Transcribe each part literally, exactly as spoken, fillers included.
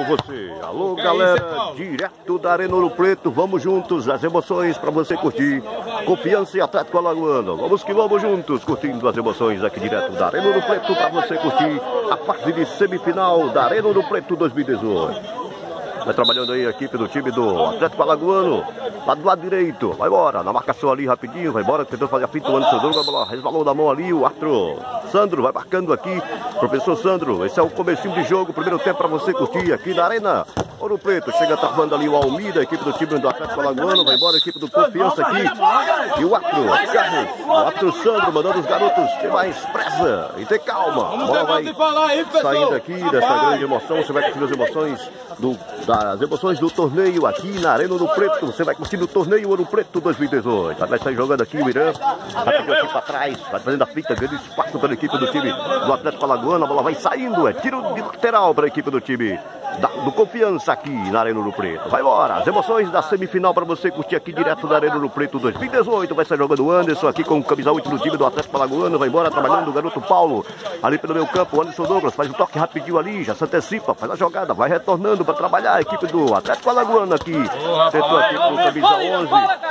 você. Alô, galera, direto da Arena Ouro Preto, vamos juntos, as emoções para você curtir. Confiança e Atlético Alagoano, vamos que vamos juntos, curtindo as emoções aqui direto da Arena Ouro Preto para você curtir a fase de semifinal da Arena Ouro Preto dois mil e dezoito. Vai trabalhando aí a equipe do time do Atlético Alagoano, lá do lado direito, vai embora, na marcação ali rapidinho, vai embora, tentando fazer a fita, o Anderson Douglas, a bola resvalou da mão ali, o Arthur Sandro vai marcando aqui, professor Sandro, esse é o comecinho de jogo, primeiro tempo para você curtir aqui na Arena Ouro Preto, chega travando ali o Almida, a equipe do time do Atlético Alagoano, vai embora a equipe do Confiança aqui, e o Arthur, Carlos, o Arthur Sandro mandando os garotos ter mais pressa e ter calma, a bola vai saindo aqui dessa grande emoção, você vai curtir as emoções do, das emoções do torneio aqui na Arena Ouro Preto, você vai curtir o torneio Ouro Preto dois mil e dezoito, vai sair jogando aqui o Irã, rapidinho aqui para trás, vai fazendo a fita, grande espaço pela equipe do time do Atlético Alagoano, a bola vai saindo, é tiro de lateral para a equipe do time Da, do Confiança aqui na Arena Ouro Preto. Vai embora, as emoções da semifinal para você curtir aqui direto da Arena Ouro Preto dois mil e dezoito. Vai sair jogando o Anderson aqui com o camisa oito do time do Atlético Alagoano. Vai embora trabalhando o garoto Paulo ali pelo meio campo. O Anderson Douglas faz o toque rapidinho ali, já se antecipa, faz a jogada, vai retornando para trabalhar a equipe do Atlético Alagoano aqui. Tentou aqui com o camisa onze.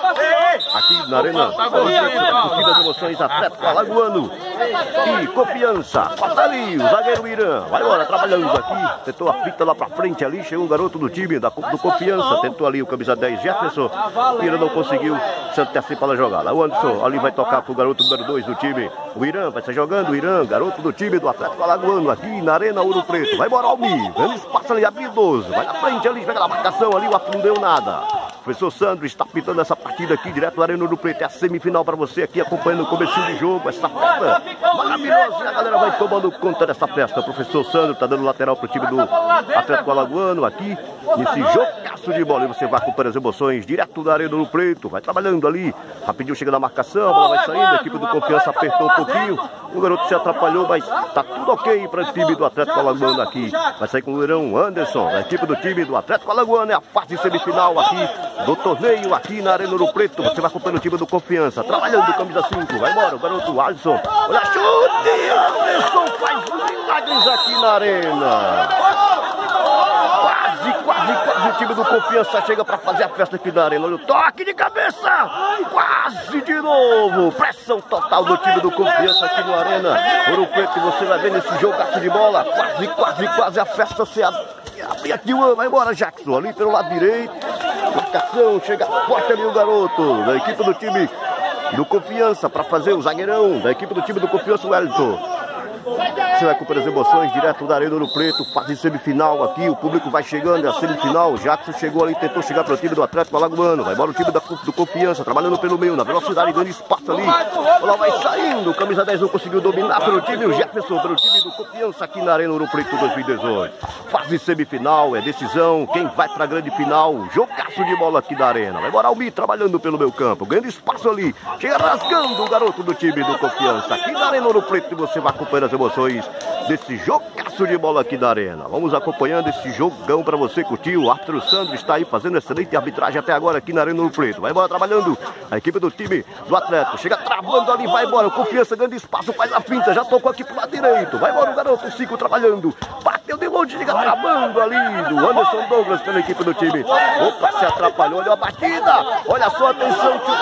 Aqui na Arena Ouro Preto, curtindo as emoções Atlético Alagoano e Confiança. Passa ali o zagueiro Irã. Vai embora trabalhando aqui, tentou a fita lá pra frente ali, chegou o garoto do time da, do Confiança, tentou ali o camisa dez Jefferson, o Irã não conseguiu se antecipar na jogada. O Anderson ali vai tocar pro garoto número dois do time, o Irã vai sair jogando, o Irã, garoto do time do Atlético Alagoano aqui na Arena Ouro Preto. Vai embora Almir, grande espaço ali, habilidoso, vai na frente ali, pega na marcação ali, o Arthur não deu nada. O professor Sandro está pitando essa partida aqui direto da Arena Ouro Preto, é a semifinal para você aqui acompanhando o comecinho de jogo, essa festa maravilhosa, e a galera vai tomando conta dessa festa. O professor Sandro está dando lateral pro time do Atlético Alagoano aqui, nesse jogaço de bola, e você vai acompanhando as emoções direto da Arena Ouro Preto, vai trabalhando ali, rapidinho chega na marcação, a bola vai saindo, a equipe do Confiança apertou um pouquinho, o garoto se atrapalhou, mas tá tudo ok para o time do Atlético Alagoano aqui. Vai sair com o Leirão Anderson, a equipe do time do Atlético Alagoano, é a fase semifinal aqui do torneio aqui na Arena Ouro Preto. Você vai acompanhando o time do Confiança, trabalhando camisa cinco, vai embora o garoto Alisson, olha chute, Alisson faz milagres aqui na Arena. Quase, quase, quase o time do Confiança chega para fazer a festa aqui na Arena. Olha o toque de cabeça, quase de novo, pressão total do time do Confiança aqui na Arena Ouro Preto. Você vai ver nesse jogaço de bola, quase, quase, quase a festa se abre aqui, vai embora Jackson, ali pelo lado direito, marcação, chega forte ali o garoto da equipe do time do Confiança para fazer o zagueirão da equipe do time do Confiança, o Wellington. Você vai acompanhar as emoções direto da Arena Ouro Preto, fase semifinal aqui, o público vai chegando, é a semifinal, o Jackson chegou ali, tentou chegar para o time do Atlético Alagoano, vai embora o time da, do Confiança, trabalhando pelo meio, na velocidade, grande espaço ali, ela vai saindo, o camisa dez não conseguiu dominar pelo time, o Jefferson, pelo time do Confiança aqui na Arena Ouro Preto dois mil e dezoito. Fase semifinal, é decisão, quem vai para a grande final, jogaço de bola aqui da Arena, vai embora Almir trabalhando pelo meio campo, grande espaço ali, chega rasgando o garoto do time do Confiança, aqui na Arena Ouro Preto, e você vai acompanhando as emoções desse jogaço de bola aqui da Arena. Vamos acompanhando esse jogão para você curtir. O Arthur Sandro está aí fazendo excelente arbitragem até agora aqui na Arena Ouro Preto. Vai embora trabalhando a equipe do time do Atlético. Chega travando ali, vai embora. Confiança, grande espaço, faz a finta. Já tocou aqui pro lado direito. Vai embora o garoto, cinco trabalhando. Bateu de longe, chega travando ali do Anderson Douglas pela equipe do time. Opa, se atrapalhou, olha a batida. Olha só, atenção, que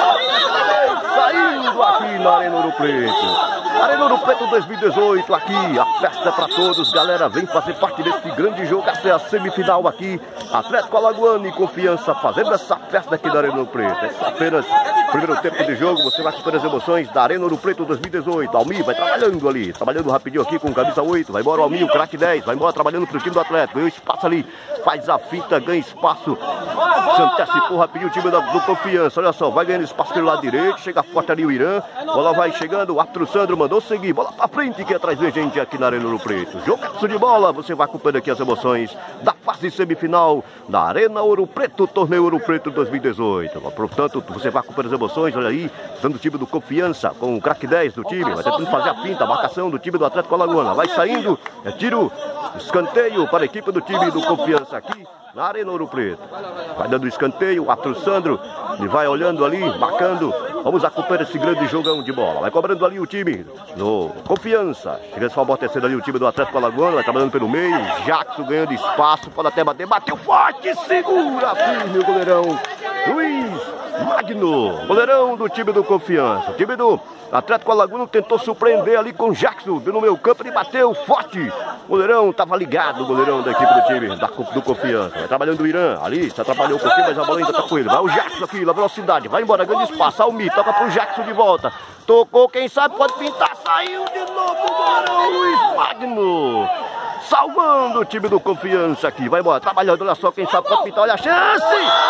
saindo aqui na Arena Ouro Preto. Arena Ouro Preto dois mil e dezoito aqui, a festa para todos, galera, vem fazer parte desse grande jogo, essa é a semifinal aqui, Atlético Alagoano e Confiança fazendo essa festa aqui da Arena Ouro Preto. É apenas primeiro tempo de jogo, você vai acompanhando as emoções da Arena Ouro Preto dois mil e dezoito, Almir vai trabalhando ali, trabalhando rapidinho aqui com o camisa oito, vai embora o Almir, o craque dez, vai embora trabalhando pro time do Atlético, ganhou espaço ali, faz a fita, ganha espaço, se antecipou rapidinho o time do, do Confiança, olha só, vai ganhando espaço pelo lado direito, chega forte ali o Irã, bola vai chegando, o Arthur Sandro mandou seguir, bola pra frente que atrás de gente aqui na Arena Ouro Preto. Jogaço de bola, você vai acompanhando aqui as emoções da fase semifinal da Arena Ouro Preto, torneio Ouro Preto dois mil e dezoito. Portanto, você vai acompanhando as emoções, olha aí, dando o time do Confiança com o craque dez do time, vai tentando fazer a finta, a marcação do time do Atlético Alagoano, vai saindo, é tiro, escanteio para a equipe do time do Confiança aqui na Arena Ouro Preto. Vai dando o escanteio, o Arthur Sandro, ele vai olhando ali, marcando Vamos acompanhar esse grande jogão de bola. Vai cobrando ali o time do Confiança. Chega só amortecendo ali o time do Atlético Alagoano. Vai trabalhando pelo meio. Jackson ganhando espaço. Pode até bater. Bateu forte. Segura firme o goleirão Luiz Magno. Goleirão do time do Confiança. O time do Atlético Alagoano tentou surpreender ali com o Jackson. No meio campo ele bateu forte. O goleirão estava ligado. O goleirão da equipe do time da, do Confiança. Vai trabalhando o Irã. Ali se atrapalhou um pouquinho, mas a bola ainda tá com ele. Vai o Jackson aqui na velocidade. Vai embora. Grande espaço. Almi toca pro Jackson de volta. Tocou. Quem sabe pode pintar. Saiu de novo o goleirão Luiz Magno. Salvando o time do Confiança aqui. Vai embora. Trabalhando. Olha só. Quem sabe pode pintar. Olha a chance.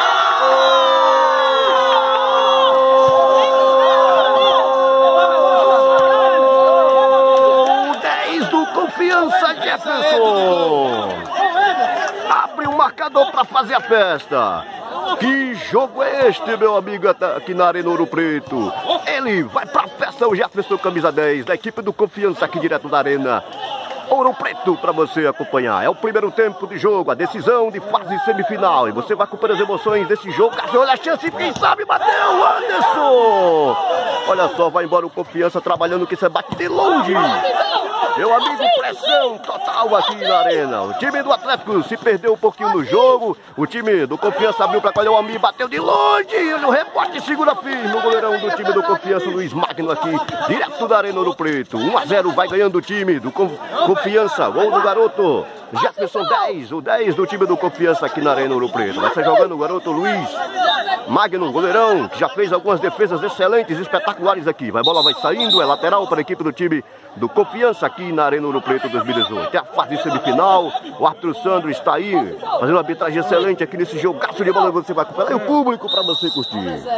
Confiança, Jefferson. Abre o marcador para fazer a festa. Que jogo é este, meu amigo, aqui na Arena Ouro Preto? Ele vai para a festa, o Jefferson, camisa dez, da equipe do Confiança, aqui direto da Arena Ouro Preto, para você acompanhar. É o primeiro tempo de jogo, a decisão de fase semifinal. E você vai acompanhar as emoções desse jogo. Olha a chance, quem sabe bateu o Anderson. Olha só, vai embora o Confiança trabalhando, que você bate de longe. Meu amigo, pressão total aqui na arena. O time do Atlético se perdeu um pouquinho no jogo. O time do Confiança abriu para colher o Almi, bateu de longe. O rebote segura firme. O goleirão do time do Confiança, Luiz Magno, aqui, direto da Arena Ouro Preto. um a zero vai ganhando o time do Confiança. Gol do garoto Jefferson, dez. O dez do time do Confiança aqui na Arena Ouro Preto. Vai ser jogando o garoto Luiz Magno, goleirão, que já fez algumas defesas excelentes, espetaculares aqui. Vai, bola vai saindo, é lateral para a equipe do time do Confiança aqui na Arena Ouro Preto dois mil e dezoito. É a fase semifinal. O árbitro Sandro está aí fazendo uma arbitragem excelente aqui nesse jogaço de bola. Você vai acompanhar. E o público para você curtir.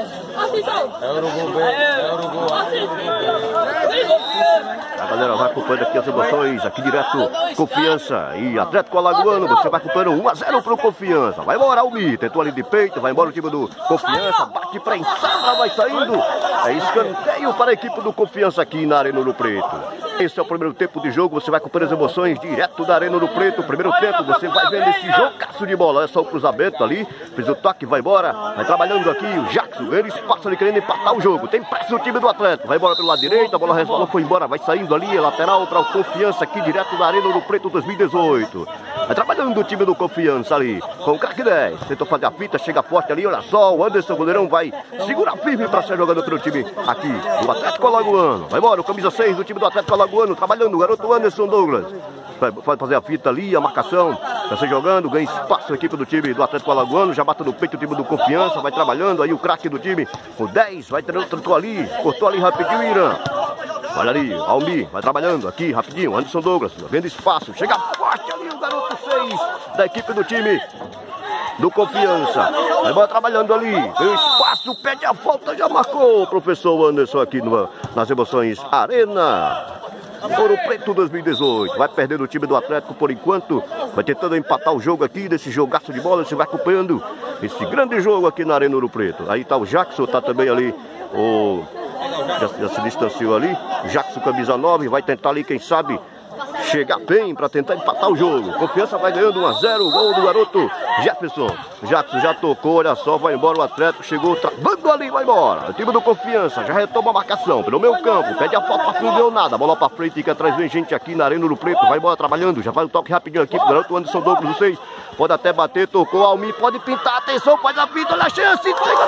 A galera vai acompanhando aqui as emoções, aqui direto Confiança e Atlético Alagoano. Você vai acompanhando um a zero para o Confiança. Vai embora o Mi, tentou ali de peito, vai embora o time do Confiança, bate para entrada, vai saindo. É escanteio para a equipe do Confiança aqui na Arena Ouro Preto. Esse é o primeiro tempo de jogo, você vai acompanhando as emoções direto da Arena Ouro Preto. Primeiro tempo, você vai vendo esse jogaço de bola. É só o cruzamento ali, fez o toque, vai embora. Vai trabalhando aqui o Jackson, ganhando espaço ali, querendo empatar o jogo. Tem pressa o time do Atlético, vai embora pelo lado direito, a bola resvalou, foi embora, vai saindo ali, é lateral para o Confiança aqui direto da Arena Ouro Preto dois mil e dezoito. Vai trabalhando o time do Confiança ali, com o craque dez. Tentou fazer a fita, chega forte ali, olha só, o Anderson, goleirão, vai segurar firme para ser jogando pelo time aqui do Atlético Alagoano. Vai embora o camisa seis do time do Atlético Alagoano, trabalhando o garoto Anderson Douglas. Vai, vai fazer a fita ali, a marcação, vai ser jogando, ganha espaço a equipe do time do Atlético Alagoano, já bate no peito o time do Confiança, vai trabalhando aí o craque do time, o dez, vai tratou ali, cortou ali rapidinho o Irã. Olha ali, Almi, vai trabalhando aqui rapidinho, Anderson Douglas, vendo espaço, chega forte ali o garoto seis da equipe do time do Confiança. Vai embora trabalhando ali, tem espaço, pede a falta, já marcou o professor Anderson aqui no, nas emoções Arena Ouro Preto dois mil e dezoito. Vai perdendo o time do Atlético por enquanto. Vai tentando empatar o jogo aqui, desse jogaço de bola. Você vai acompanhando esse grande jogo aqui na Arena Ouro Preto. Aí tá o Jackson, tá também ali o... Já, já se distanciou ali. O Jackson, camisa nove, vai tentar ali, quem sabe, chegar bem para tentar empatar o jogo. Confiança vai ganhando um a zero. Gol do garoto Jefferson. Jackson já tocou, olha só, vai embora o Atlético. Chegou travando ali, vai embora. O time do Confiança já retoma a marcação pelo meio campo. Pede a falta, não deu nada. Bola para frente, que atrás vem gente aqui na Arena Ouro Preto. Vai embora trabalhando, já faz o toque rapidinho aqui pro garoto Anderson Douglas, seis. Pode até bater, tocou, Almi pode pintar. Atenção, faz a pinta, olha a chance. Chega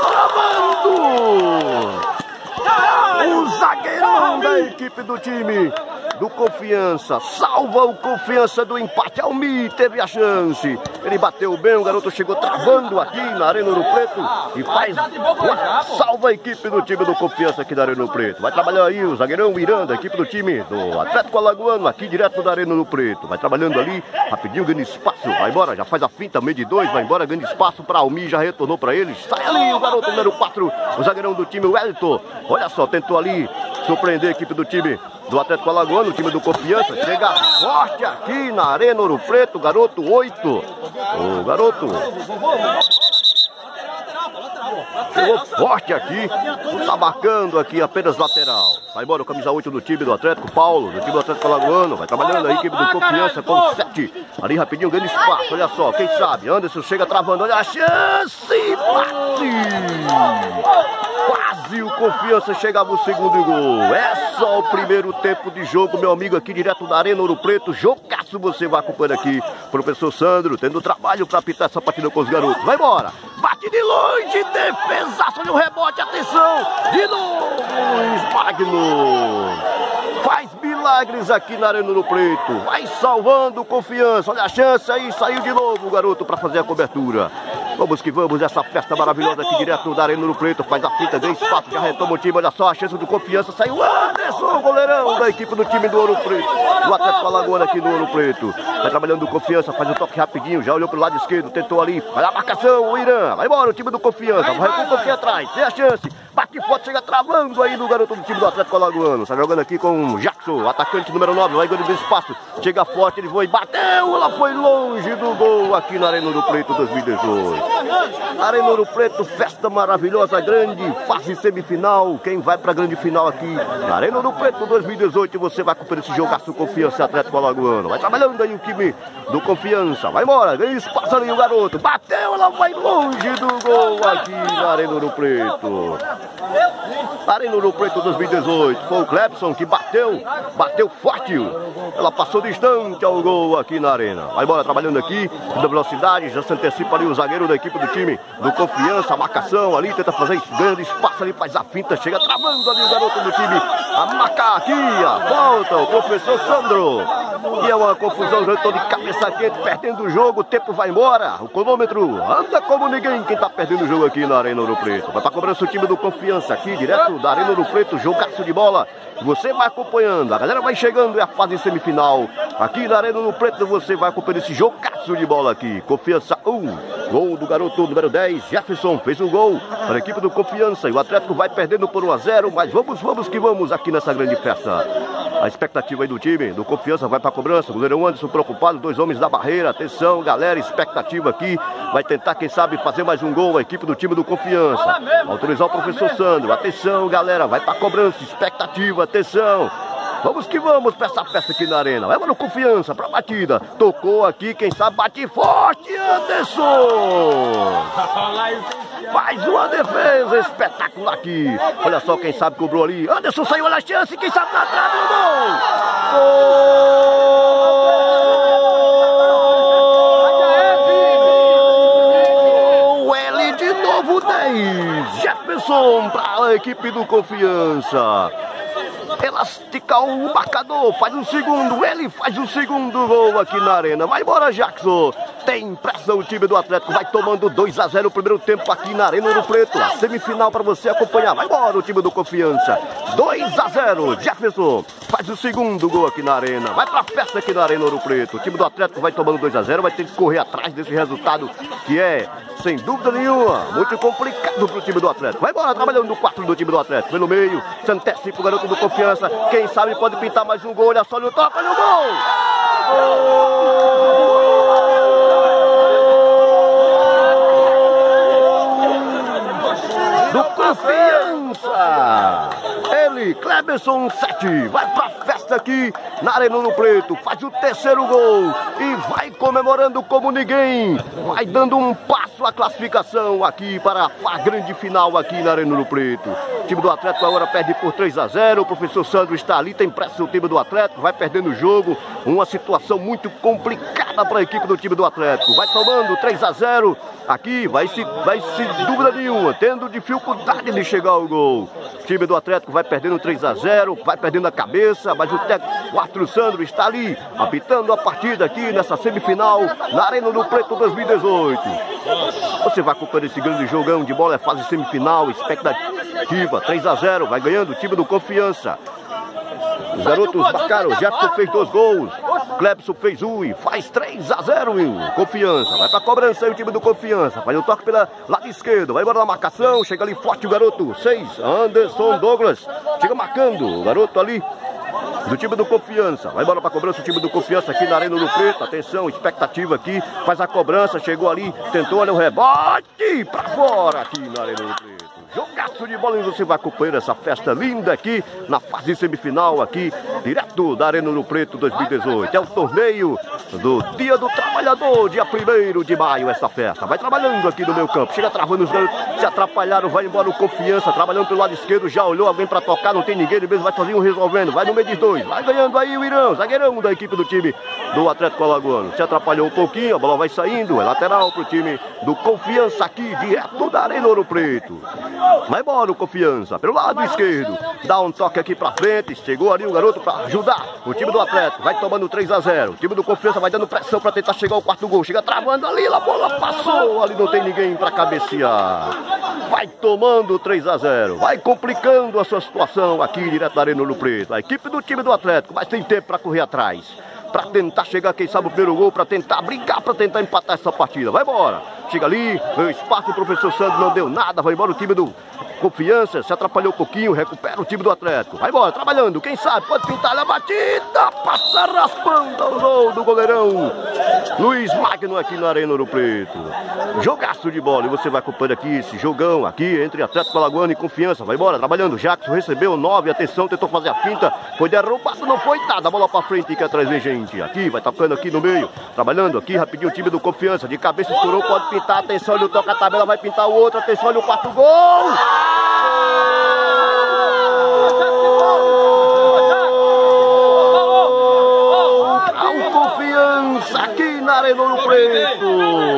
travando. O zagueirão da equipe do time do Confiança salva o Confiança do empate. Almi teve a chance, ele bateu bem, o garoto chegou travando aqui na Arena Ouro Preto e faz uma salva a equipe do time do Confiança aqui da Arena Ouro Preto. Vai trabalhar aí o zagueirão Miranda, a equipe do time do Atlético Alagoano aqui direto da Arena Ouro Preto. Vai trabalhando ali, rapidinho, ganha espaço, vai embora, já faz a finta, meio de dois, vai embora, ganha espaço para Almi, já retornou para eles. Sai ali o garoto número quatro, o zagueirão do time, o Wellington. Olha só, tentou ali surpreender a equipe do time do Atlético Alagoano, o time do Confiança. Chega forte aqui na Arena Ouro Preto, garoto oito. O garoto chegou forte aqui, tá marcando aqui apenas lateral. Vai embora o camisa oito do time do Atlético, Paulo, do time do Atlético Alagoano. Vai trabalhando a equipe do Confiança com sete. Ali rapidinho, ganha espaço, olha só, quem sabe, Anderson chega travando, olha a chance, bate! Quase! Quase o Confiança chegava o segundo gol. É só o primeiro tempo de jogo, meu amigo, aqui direto da Arena Ouro Preto. Jogaço você vai acompanhando aqui. Professor Sandro tendo trabalho para apitar essa partida com os garotos. Vai embora. Bate de longe, defesaço de um rebote, atenção. De novo, Luiz Magno. Faz milagres aqui na Arena Ouro Preto. Vai salvando Confiança. Olha a chance aí, saiu de novo o garoto para fazer a cobertura. Vamos que vamos, essa festa maravilhosa aqui direto da Arena Ouro Preto. Faz a fita, ganha espaço, já retoma o time. Olha só a chance do Confiança. Saiu Anderson, goleirão da equipe do time do Ouro Preto. O Atlético Alagoano aqui no Ouro Preto. Vai trabalhando o Confiança, faz o toque rapidinho. Já olhou pro lado esquerdo, tentou ali. Vai a marcação, o Irã. Vai embora o time do Confiança. Vai recua um pouquinho atrás, tem a chance. Bate forte, chega travando aí no garoto do time do Atlético Alagoano. Está jogando aqui com o Jackson, atacante número nove. Vai ganhando espaço. Chega forte, ele foi, bateu. Ela foi longe do gol aqui na Arena Ouro Preto dois mil e dezoito. Arena Ouro Preto, festa maravilhosa, grande, fase semifinal. Quem vai para a grande final aqui na Arena Ouro Preto dois mil e dezoito, você vai acompanhar esse jogaço Confiança Atlético Alagoano. Vai trabalhando aí o time do Confiança. Vai embora, ganha espaço ali o garoto. Bateu, ela vai longe do gol aqui na Arena Ouro Preto. Arena Ouro Preto dois mil e dezoito. Foi o Clebson que bateu, bateu forte. Ela passou distante ao gol aqui na arena. Vai embora trabalhando aqui, da velocidade, já se antecipa ali o zagueiro da equipe do time do Confiança, a marcação ali, tenta fazer ganhando espaço ali, faz a finta, chega travando ali o garoto do time, a marcar aqui, a volta, o professor Sandro. E é uma confusão, já estou de cabeça quente, perdendo o jogo, o tempo vai embora, o cronômetro anda como ninguém, quem tá perdendo o jogo aqui na Arena Ouro Preto. Vai pra cobrança o time do Confiança aqui, direto da Arena Ouro Preto, jogaço de bola. Você vai acompanhando, a galera vai chegando, é a fase semifinal. Aqui na Arena Ouro Preto você vai acompanhando esse jogaço de bola aqui. Confiança um, gol do garoto número dez, Jefferson fez um gol para a equipe do Confiança. E o Atlético vai perdendo por um a zero, mas vamos, vamos que vamos aqui nessa grande festa. A expectativa aí do time, do Confiança, vai para a cobrança. O goleirão Anderson preocupado, dois homens da barreira. Atenção, galera, expectativa aqui. Vai tentar, quem sabe, fazer mais um gol a equipe do time do Confiança. Autorizar o professor Sandro. Atenção, galera, vai para a cobrança. Expectativa, atenção. Vamos que vamos para essa festa aqui na arena. Leva no Confiança para a batida. Tocou aqui, quem sabe, bate forte, Anderson. Faz uma defesa espetacular aqui. Olha só quem sabe cobrou ali. Anderson saiu, olha a chance, quem sabe na trave do gol. Gol! L de novo dez. Jefferson para a equipe do Confiança. Elastica o marcador, faz o segundo, ele faz o segundo gol aqui na arena. Vai embora, Jackson. Tem pressão o time do Atlético, vai tomando dois a zero o primeiro tempo aqui na Arena Ouro Preto. A semifinal para você acompanhar. Vai embora o time do Confiança. dois a zero, Jefferson faz o segundo gol aqui na arena. Vai pra festa aqui na Arena Ouro Preto. O time do Atlético vai tomando dois a zero, vai ter que correr atrás desse resultado que é, sem dúvida nenhuma, muito complicado pro time do Atlético. Vai embora trabalhando no quatro do time do Atlético. Pelo meio, se antecipa o garoto do Confiança. Quem sabe pode pintar mais um gol. Olha só no toque, olha o gol! Do Confiança! Ele, Cleberson sete, vai pra festa aqui na Arena Ouro Preto, faz o terceiro gol e vai comemorando como ninguém, vai dando um passo à classificação aqui para a grande final aqui na Arena Ouro Preto. O time do Atlético agora perde por três a zero, o professor Sandro está ali, tem pressa o time do Atlético, vai perdendo o jogo, uma situação muito complicada para a equipe do time do Atlético, vai tomando três a zero, aqui vai se, vai sem dúvida nenhuma, tendo dificuldade de chegar ao gol. O time do Atlético vai perdendo três a zero, vai perdendo a cabeça, mas o técnico Arthur Sandro está ali, apitando a partida aqui nessa semifinal, na Arena Ouro Preto dois mil e dezoito. Você vai acompanhando esse grande jogão de bola, é fase semifinal, expectativa, três a zero, vai ganhando o time do Confiança. Os garotos marcaram, Jefferson fez dois gols, Clebson fez um e faz três a zero, Confiança. Vai pra cobrança aí o time do Confiança, faz o toque pela lado esquerdo, vai embora na marcação, chega ali forte o garoto, seis, Anderson Douglas, chega marcando o garoto ali do time do Confiança. Vai embora pra cobrança o time do Confiança aqui na Arena Ouro Preto, atenção, expectativa aqui, faz a cobrança, chegou ali, tentou, olha o rebote, pra fora aqui na Arena Ouro Preto. jogaço de bola e você vai acompanhar essa festa linda aqui na fase semifinal aqui, direto da Arena Ouro Preto dois mil e dezoito. É o torneio do Dia do Trabalhador, dia primeiro de maio, essa festa. Vai trabalhando aqui no meu campo, chega travando os garotos, se atrapalharam, vai embora o Confiança, trabalhando pelo lado esquerdo, já olhou alguém pra tocar, não tem ninguém, ele mesmo vai sozinho resolvendo, vai no meio de dois, vai ganhando aí o Irã, zagueirão da equipe do time do Atlético Alagoano. Se atrapalhou um pouquinho, a bola vai saindo, é lateral pro time do Confiança aqui, direto da Arena Ouro Preto. Vai embora o Confiança, pelo lado esquerdo, dá um toque aqui pra frente, chegou ali o garoto pra ajudar o time do Atlético, vai tomando três a zero, o time do Confiança vai dando pressão pra tentar chegar ao quarto gol, chega travando ali, a bola passou, ali não tem ninguém pra cabecear, vai tomando três a zero, vai complicando a sua situação aqui direto da Arena Ouro Preto. A equipe do time do Atlético, mas tem tempo pra correr atrás, pra tentar chegar, quem sabe, o primeiro gol, pra tentar brigar, pra tentar empatar essa partida. Vai embora, chega ali, o espaço do professor Sandro não deu nada, vai embora o time do Confiança, se atrapalhou um pouquinho, recupera o time do Atlético. Vai embora, trabalhando, quem sabe, pode pintar a batida, passa raspando o gol do goleirão Luiz Magno aqui na Arena Ouro Preto. Jogaço de bola, e você vai acompanhando aqui esse jogão aqui entre Atlético Alagoano e Confiança. Vai embora, trabalhando, Jackson recebeu nove, atenção, tentou fazer a finta, foi derrubado, não foi nada, a bola pra frente que atrás vem gente. Aqui, vai tocando aqui no meio, trabalhando aqui rapidinho o time do Confiança, de cabeça estourou, pode pintar, atenção, ele toca a tabela, vai pintar o outro, atenção, olha o quarto gol! Ao Confiança aqui na Arena Ouro Preto.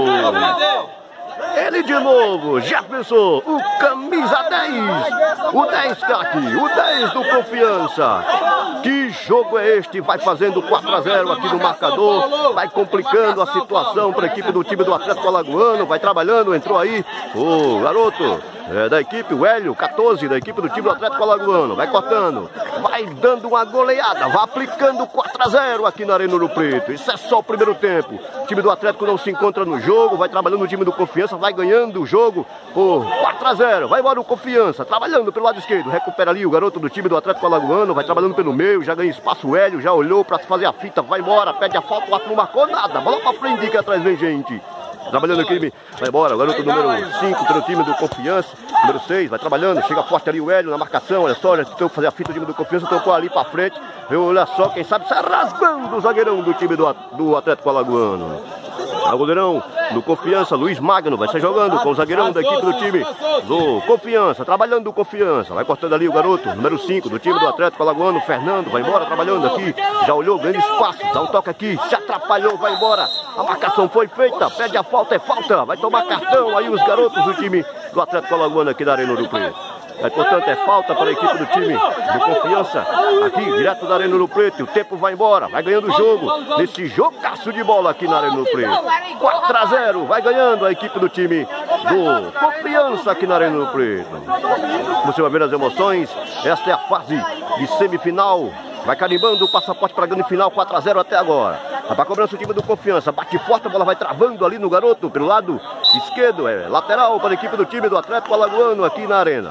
Ele de novo, Jefferson, o camisa dez, o dez craque, o dez do Confiança. Que jogo é este? Vai fazendo quatro a zero aqui no marcador, vai complicando a situação para a equipe do time do Atlético Alagoano, vai trabalhando, entrou aí o garoto é, da equipe, o Hélio, quatorze, da equipe do time do Atlético Alagoano, vai cortando, vai dando uma goleada, vai aplicando quatro a zero aqui na Arena Ouro Preto. Isso é só o primeiro tempo, o time do Atlético não se encontra no jogo, vai trabalhando o time do Confiança, vai ganhando o jogo por quatro a zero, vai embora o Confiança, trabalhando pelo lado esquerdo, recupera ali o garoto do time do Atlético Alagoano, vai trabalhando pelo meio, já ganha espaço o Hélio, já olhou pra fazer a fita, vai embora, pede a falta, o Atlético não marcou nada, bola pra frente que atrás vem gente. Trabalhando aqui, vai embora, o garoto número cinco pelo time do Confiança, número seis, vai trabalhando, chega forte ali o Hélio na marcação, olha só, já tentou fazer a fita do time do Confiança, tocou ali pra frente, olha só, quem sabe sai rasgando o zagueirão do time do, do Atlético Alagoano. O goleirão do Confiança, Luiz Magno, vai sair jogando com o zagueirão da equipe do time do Confiança, trabalhando do Confiança, vai cortando ali o garoto, número cinco do time do Atlético Alagoano, Fernando, vai embora, trabalhando aqui, já olhou, grande espaço, dá um toque aqui, se atrapalhou, vai embora, a marcação foi feita, pede a falta, é falta, vai tomar cartão aí os garotos do time do Atlético Alagoano aqui da Arena Ouro Preto. É, portanto, é falta para a equipe do time do Confiança, aqui direto da Arena Ouro Preto. O tempo vai embora, vai ganhando o jogo, nesse jogaço de bola aqui na Arena Ouro Preto. quatro a zero, vai ganhando a equipe do time do Confiança aqui na Arena Ouro Preto. Você vai ver as emoções, esta é a fase de semifinal. Vai carimbando o passaporte para a grande final, quatro a zero até agora. Vai para a cobrança o time do Confiança, bate forte, a bola vai travando ali no garoto, pelo lado esquerdo, é lateral para a equipe do time do Atlético Alagoano aqui na arena.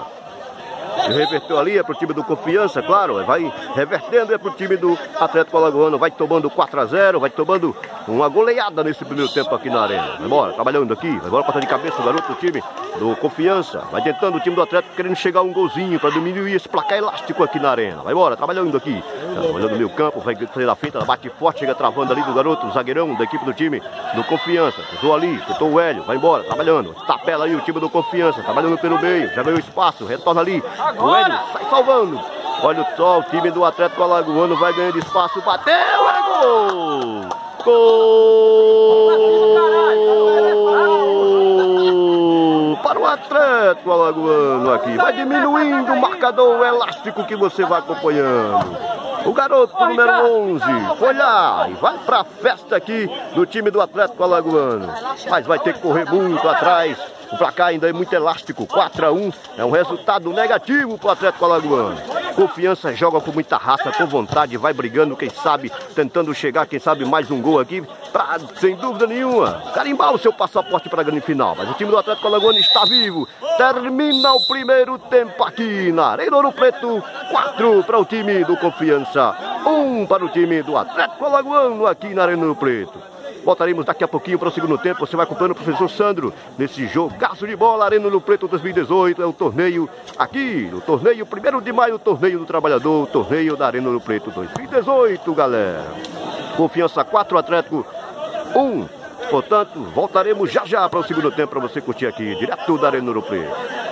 Reverteu ali, é pro time do Confiança, claro, vai revertendo, é pro time do Atlético Alagoano, vai tomando quatro a zero, vai tomando uma goleada nesse primeiro tempo aqui na arena. Vai embora, trabalhando aqui, vai embora, passar de cabeça o garoto do time do Confiança, vai tentando o time do Atlético, querendo chegar a um golzinho para diminuir esse placar elástico aqui na arena. Vai embora, trabalhando aqui, olhando no meio campo, vai fazer a finta, bate forte, chega travando ali do garoto, o zagueirão da equipe do time do Confiança, tentou ali, tentou o Hélio, vai embora, trabalhando, tapela aí o time do Confiança, trabalhando pelo meio, já ganhou espaço, retorna ali, o Hélio sai salvando. Olha só, o time do Atlético Alagoano vai ganhando espaço, bateu, é gol! Gol! Para o Atlético Alagoano aqui, vai diminuindo o marcador elástico que você vai acompanhando. O garoto número onze foi lá e vai para a festa aqui do time do Atlético Alagoano. Mas vai ter que correr muito atrás. O placar ainda é muito elástico, quatro a um, é um resultado negativo para o Atlético Alagoano. Confiança joga com muita raça, com vontade, vai brigando, quem sabe, tentando chegar, quem sabe, mais um gol aqui, pra, sem dúvida nenhuma, carimbar o seu passaporte para a grande final. Mas o time do Atlético Alagoano está vivo, termina o primeiro tempo aqui na Arena Ouro Preto, quatro para o time do Confiança, um para o time do Atlético Alagoano aqui na Arena Ouro Preto. Voltaremos daqui a pouquinho para o segundo tempo. Você vai acompanhando o professor Sandro nesse jogaço de bola. Arena Ouro Preto dois mil e dezoito. É o torneio aqui, o torneio primeiro de maio, o torneio do trabalhador, o torneio da Arena Ouro Preto dois mil e dezoito, galera. Confiança quatro, Atlético um. Portanto, voltaremos já já para o segundo tempo para você curtir aqui, direto da Arena Ouro Preto.